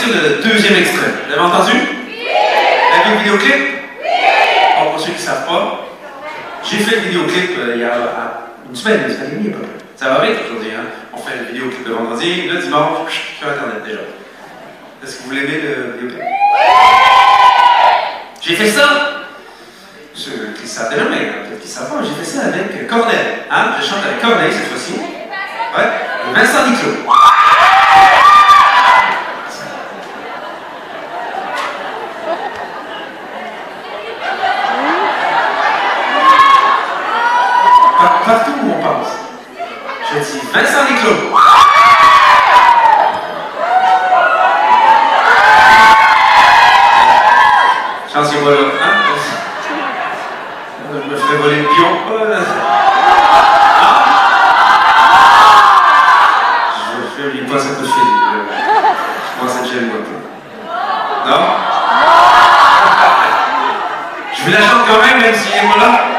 sortir le deuxième extrait. Vous l'avez entendu? Oui! Vous avez vu le vidéoclip? Oui! Bon, pour ceux qui ne savent pas, j'ai fait le vidéoclip il y a une semaine et demie à peu près. Ça va vite aujourd'hui, hein? On fait le vidéoclip de vendredi, le dimanche, sur Internet déjà. Est-ce que vous l'aimez le vidéoclip? Oui! J'ai fait ça! Ceux qui savent déjà, mais peut-être qu'ils ne savent pas, j'ai fait ça avec Cornel. Hein? Je chante avec Cornel cette fois-ci. Ouais, et Vincent Niclo. Partout où on pense, je dis Vincent Niclo. Chance qu'il voilà, hein? Je me ferais voler le pion. Je lui passe un coup de fil. Je pense que j'aime moi. Non? Je vous la chante quand même s'il est pas là.